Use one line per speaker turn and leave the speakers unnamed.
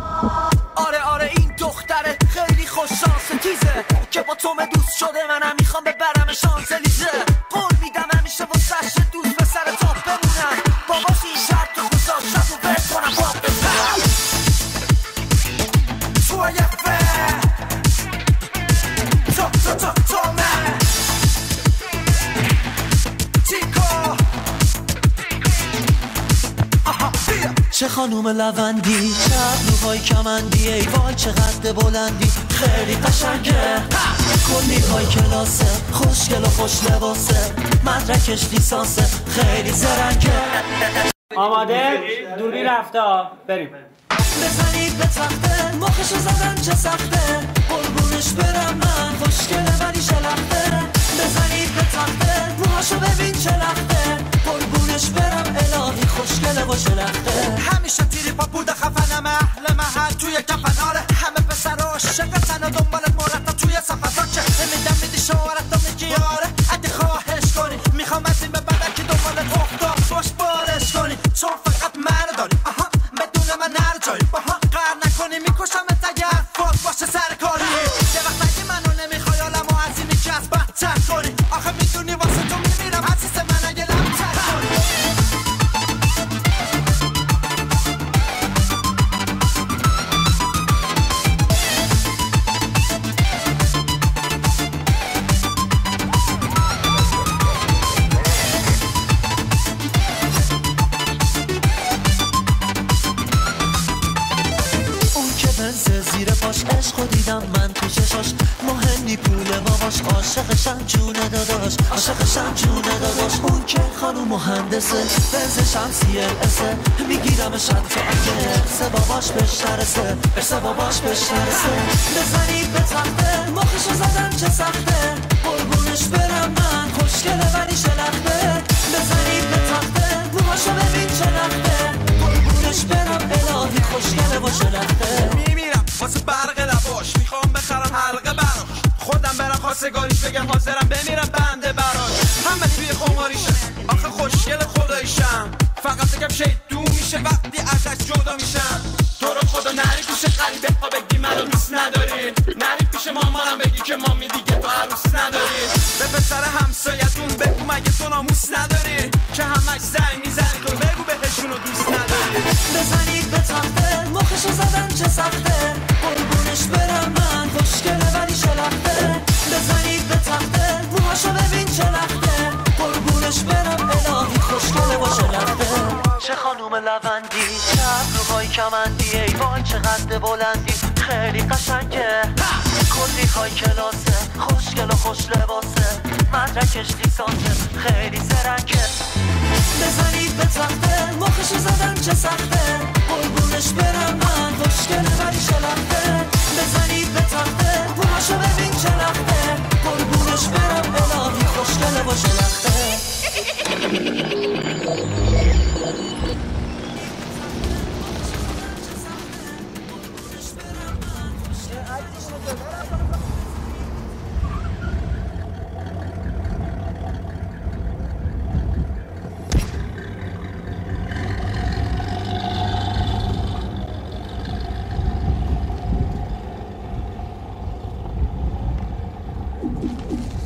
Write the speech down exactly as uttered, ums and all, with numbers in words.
آره آره این دختره خیلی خوش شانس تیزه که با تو دوست شده منم میخوام ببرم شانزلیزه قول میدم همیشه با سشت دوست به سر تاپ بمونم باباش این شرط تو گذاشت شد و برد کنم باب بزن تو یه فه تو تو تو تو من تیکو آها بیا چه خانوم لوندی چه روهای کمندی ای وای چقدر بلندی خیلی قشنگه کلی های کلاسه خوشگل و خوش لباسه مدرکش لیسانسه خیلی زرنگه
آماده؟ دوری رفته ها بریم
بزنید به تخته مخشو زدن چه سخته قربونش برم من خوشگله ولی شلخته بزنید به تخته موهاشو ببین چه لخته قربونش برم الهی خوشگله و شلخته همیشه تیری پا بوده خفنم اهل محل توی کفن آره همه پسر عاشقتن و دنبالت مرتب توی صفحات چه نمیدم میدی شوهرت تو میگی آره اگه خواهش کنی میخوام از این به بعد که دنبالت افتاد باش بارش کنی چون فقط من داری آها بدون من نر جایی باها قهر نکنی میکشم اگه حرفات باشه سر کاری یه وقت اگه منو نمیخوای حالمو عظیمی که از بدتر کنی آخه میدونی واسه تو میمیرم عزیز من اگه لبتر کنی زیر پاش عشقو دیدم من تو چشاش مهمی پول باباش عاشقشم جونه داداش عاشقشم جونه داداش اون که خانوم مهندسه بنزشم سی ال اسه میگیرمش حتی اگه ارس باباش بهش نرسه ارس باباش بهش نرسه بزنید به تخته مخشو زدن چه سخته قربونش برم من خوشگله ولی شلخته بزنید به تخته موهاشو ببین چه لخته قربونش برم الهی خوشگله و شلخته واسه برق لباش میخوام بخرم حلقه براش خودم برم خواستگاریش بگم حاضرم بمیرم بنده براش همه توی خماریشم آخه خوشگل خداییشم فقط بگم شیطون میشه وقتی ازش جدا میشم تو رو خدا نری پیش غریبه ها بگی منو دوست نداری نری پیش مامانم بگی که مامی دیگه تو عروس نداری به پسر همسایتون بگو مگه تو ناموس نداری که همش زنگ میزنی تو بگو بهشونو دوست نداری بزنید به تخته مخشو زدن چه سخته قربونش برم من خوشگله ولی شلخته بزنید به تخته موهاشو ببین چه لخته قربونش برم الهی خوشگله و شلخته چه خانوم لوندی چه روهای کمندی ای وای چقدر بلندی خیلی قشنگه کلی های کلاسه خوشگل و خوش لباسه مدرکش لیسانسه خیلی زرنگه بزنید به تخته مخشو زدن چه سخته قربونش برم من خوشگله ولی شلخته بزنید به تخته موهاشو ببین چه لخته قربونش برم الهی خوشگله و شلخته
you